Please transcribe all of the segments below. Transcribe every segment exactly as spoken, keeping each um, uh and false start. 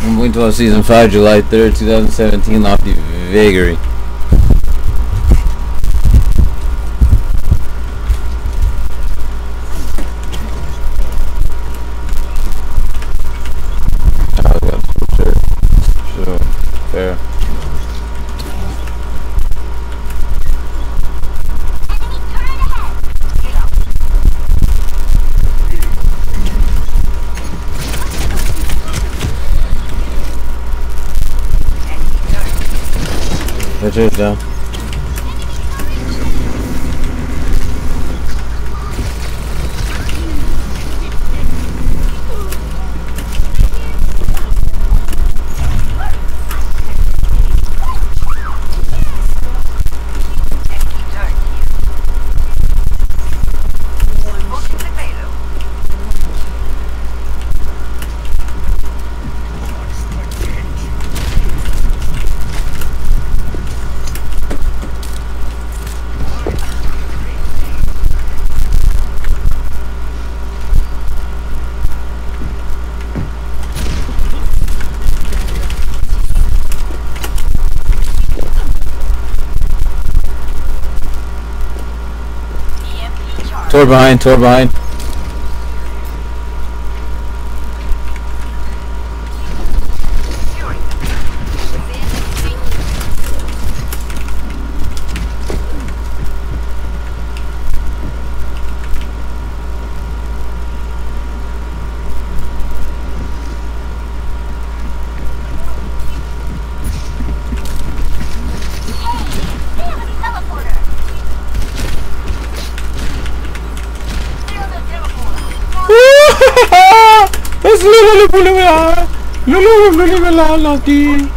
one point twelve Season five, July third, two thousand seventeen, LoftyVagary. Sure, fair. That chair's down. Tor behind, Tor behind. Let's look at the look at the Lofty.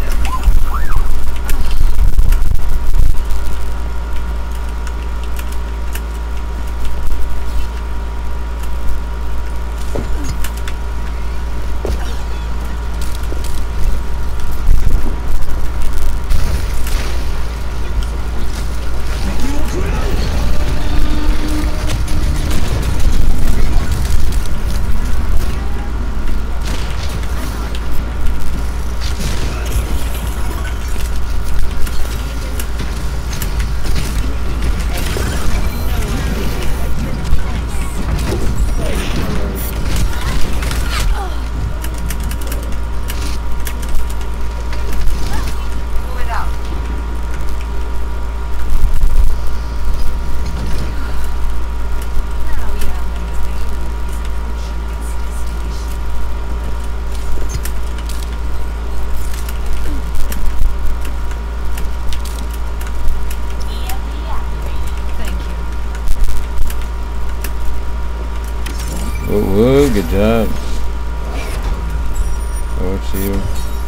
Whoa, whoa, good job. Oh, it's you.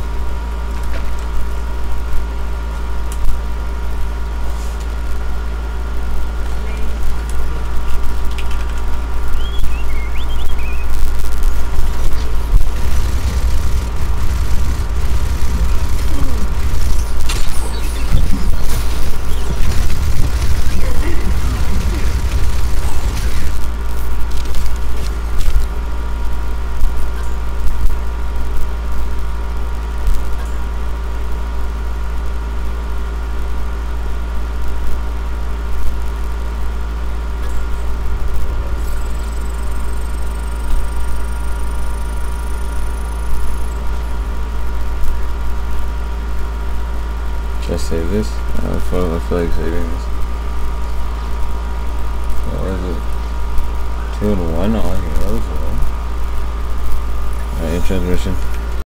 Should I save this? I don't feel, I feel like saving this. What is it? Two and one? Oh, I can go. Alright, in transmission.